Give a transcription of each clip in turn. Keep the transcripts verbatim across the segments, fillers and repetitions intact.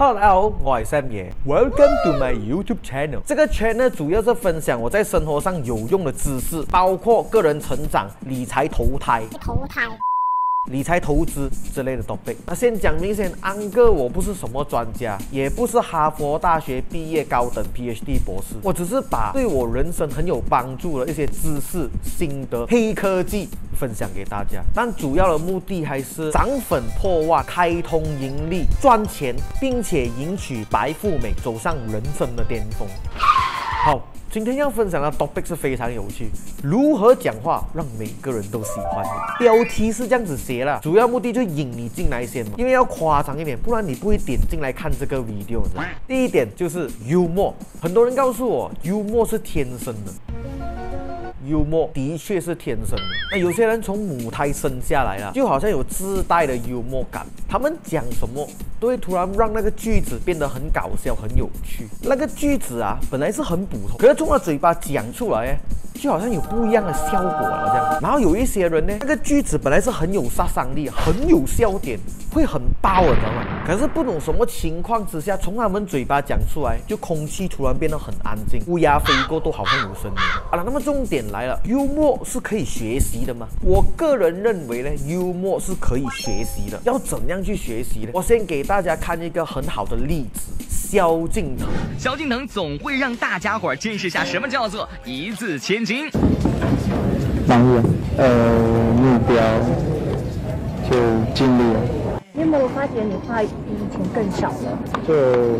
Hello， 大家好，我係 Sam 爺 ，Welcome to my YouTube channel。这个 channel 主要是分享我在生活上有用的知识，包括个人成长、理财、投胎、 投胎。 理财投资之类的 topic。那先讲明先，安哥我不是什么专家，也不是哈佛大学毕业高等 P H D 博士，我只是把对我人生很有帮助的一些知识、心得、黑科技分享给大家。但主要的目的还是涨粉破万、开通盈利、赚钱，并且迎娶白富美，走上人生的巅峰。好。 今天要分享的 topic 是非常有趣，如何讲话让每个人都喜欢你。标题是这样子写了，主要目的就引你进来先嘛，因为要夸张一点，不然你不会点进来看这个 video。第一点就是幽默，很多人告诉我幽默是天生的。 幽默的确是天生的，那有些人从母胎生下来了，就好像有自带的幽默感。他们讲什么都会突然让那个句子变得很搞笑、很有趣。那个句子啊，本来是很普通，可是从他嘴巴讲出来，就好像有不一样的效果了这样。然后有一些人呢，那个句子本来是很有杀伤力、很有笑点，会很爆，你知道吗？可是不懂什么情况之下，从他们嘴巴讲出来，就空气突然变得很安静，乌鸦飞过都好像有声音。好了，那么重点来了，幽默是可以学习的吗？我个人认为呢，幽默是可以学习的。要怎样去学习呢？我先给大家看一个很好的例子。 萧敬腾， 萧敬腾总会让大家伙见识下什么叫做一字千金。 忙碌，呃，目标就尽力了。 你有没有发觉你话比以前更少了？ 就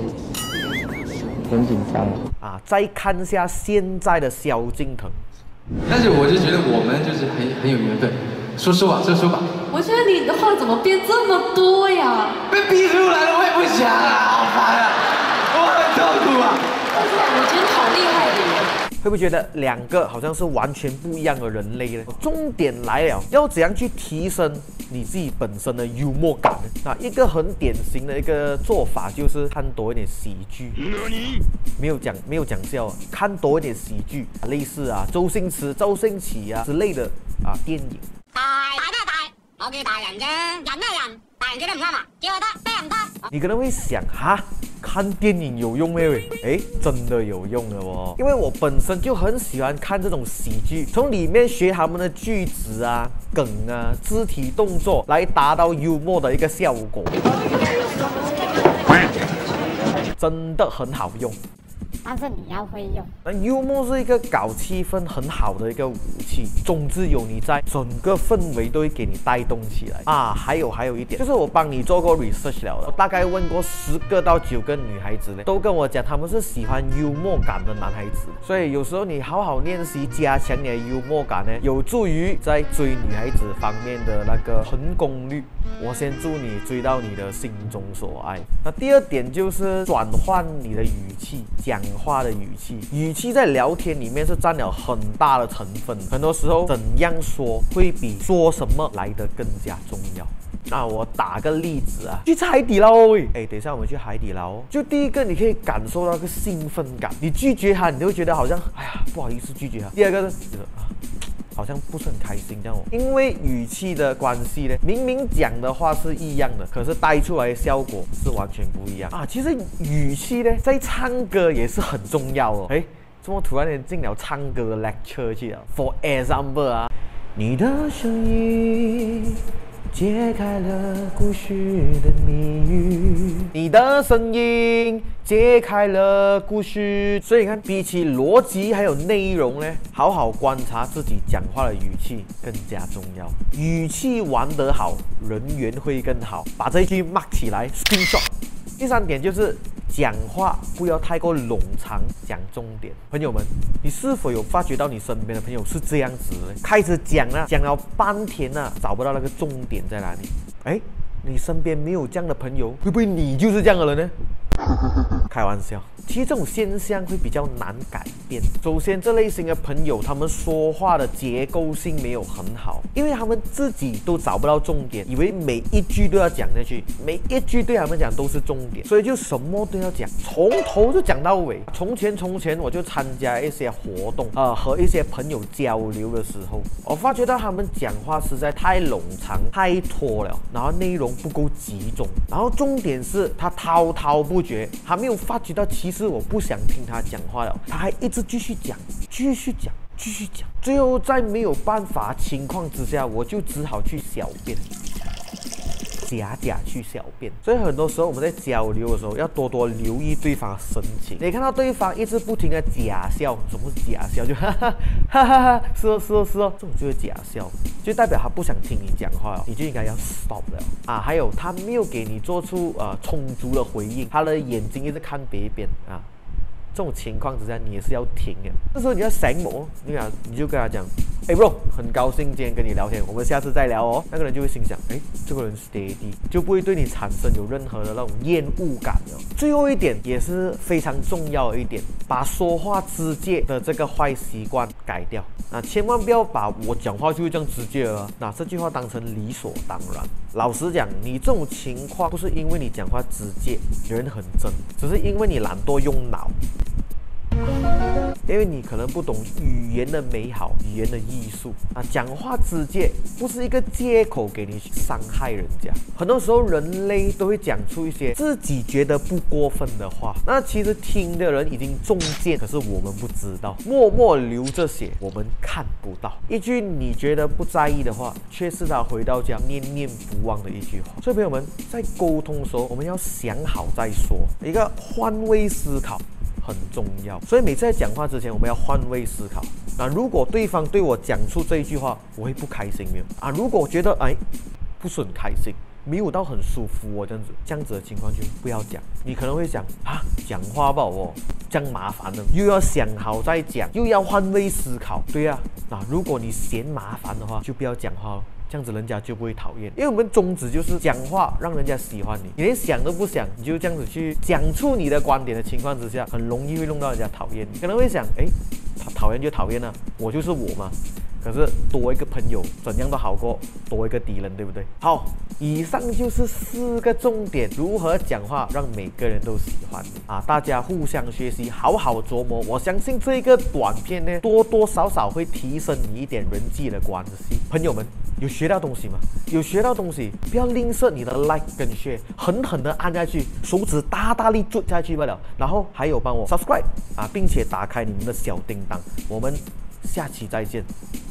很紧张啊！再看下现在的萧敬腾， 但是我就觉得我们就是很很有缘分。说实话，说实话， 我觉得你的话怎么变这么多呀？ 被逼出来了，我也不想啊，好烦啊，我很痛苦啊。 我觉得你好厉害的耶！ 会不会觉得两个好像是完全不一样的人类呢？重点来了，要怎样去提升你自己本身的幽默感呢？那一个很典型的一个做法就是看多一点喜剧。没有讲没有讲笑，看多一点喜劇，類似啊周星馳、周星馳啊之類的啊電影。 大大咩大？我叫大人啫，人咩人？大人叫得唔啱啊？叫我得，咩唔得？ 你可能會想哈，看電影有用咩？哎，真的有用的哦，因為我本身就很喜歡看這種喜劇，從裡面學他們的句子啊、梗啊、肢體動作，來達到幽默的一個效果，真的很好用。 但是你要会用。 那幽默是一个搞气氛很好的一个武器，总之有你在，整个氛围都会给你带动起来啊。还有还有一点，就是我帮你做过 research 了的，我大概问过十个到九个女孩子呢，都跟我讲他们是喜欢幽默感的男孩子。所以有时候你好好练习，加强你的幽默感呢，有助于在追女孩子方面的那个成功率。我先祝你追到你的心中所爱。那第二点就是转换你的语气，讲。 话的语气，语气在聊天里面是占了很大的成分。很多时候，怎样说会比说什么来得更加重要。那我打个例子啊，去吃海底捞喂，哎，等一下我们去海底捞哦。就第一个，你可以感受到个兴奋感，你拒绝他，你就会觉得好像，哎呀，不好意思拒绝他。第二个呢，觉得啊。 好像不是很开心这样哦，因为语气的关系呢，明明讲的话是一样的，可是带出来的效果是完全不一样啊。其实语气呢，在唱歌也是很重要哦。哎，怎么突然间进了唱歌的 lecture 去了 ？For example 啊，你的声音揭开了故事的谜语，你的声音揭开了故事。所以你看，比起逻辑还有内容呢，好好观察自己讲话的语气更加重要。语气玩得好，人缘会更好。把这一句 mark 起来 ，screenshot。第三点就是讲话不要太过冗长，讲重点。朋友们，你是否有发觉到你身边的朋友是这样子的？开始讲了，讲了半天啊，找不到那个重点在哪里？哎，你身边没有这样的朋友，会不会你就是这样的人呢？ 开玩笑，其实这种现象会比较难改变。首先，这类型的朋友，他们说话的结构性没有很好，因为他们自己都找不到重点，以为每一句都要讲下去，每一句对他们讲都是重点，所以就什么都要讲，从头就讲到尾。从前从前，我就参加一些活动，呃，和一些朋友交流的时候，我发觉到他们讲话实在太冗长、太拖了，然后内容不够集中，然后重点是他滔滔不绝，还没有发觉到其实我不想听他讲话了，他还一直继续讲，继续讲，继续讲，最后在没有办法情况之下，我就只好去小便。假假去小便，所以很多时候我们在交流的时候要多多留意对方的神情。你看到对方一直不停的假笑，什么是假笑？就哈哈哈哈哈，是哦是哦是哦，这种就是假笑，就代表他不想听你讲话了，你就应该要 stop 了啊。还有他没有给你做出呃充足的回应，他的眼睛一直看别一边啊。这种情况之下，你也是要停的。这时候你要醒目，你啊，你就跟他讲，哎 bro， 很高兴今天跟你聊天，我们下次再聊哦。那个人就会心想，哎，这个人 steady， 就不会对你产生有任何的那种厌恶感了。最后一点也是非常重要的一点，把说话直接的这个坏习惯改掉。那千万不要把我讲话就是这样直接了，那这句话当成理所当然。老实讲，你这种情况不是因为你讲话直接，人很真，只是因为你懒惰用脑。因为你可能不懂语言的美好，语言的艺术啊，讲话直接不是一个借口给你去伤害人家。很多时候人类都会讲出一些自己觉得不过分的话，那其实听的人已经中箭，可是我们不知道，默默流着血，我们看不到。一句你觉得不在意的话，却是他回到家念念不忘的一句话。所以朋友们，在沟通的时候，我们要想好再说，一个换位思考很重要，所以每次在讲话之前，我们要换位思考。那如果对方对我讲出这一句话，我会不开心没有啊？如果我觉得哎不是很开心，没有到很舒服哦，这样子这样子的情况就不要讲。你可能会想啊，讲话吧哦，这样麻烦了，又要想好再讲，又要换位思考，对呀、啊。那如果你嫌麻烦的话，就不要讲话了。这样子人家就不会讨厌，因为我们宗旨就是讲话让人家喜欢你，你连想都不想，你就这样子去讲出你的观点的情况之下，很容易会弄到人家讨厌你。可能会想，哎，讨厌就讨厌了，我就是我嘛。可是多一个朋友怎样都好过多一个敌人，对不对？好，以上就是四个重点，如何讲话让每个人都喜欢你啊！大家互相学习，好好琢磨。我相信这个短片呢，多多少少会提升你一点人际的关系。朋友们，有学到东西吗？有学到东西，不要吝啬你的 like 跟 share， 狠狠的按下去，手指大大力捽下去罢了。然后还有帮我 subscribe 啊，并且打开你们的小叮当。我们下期再见。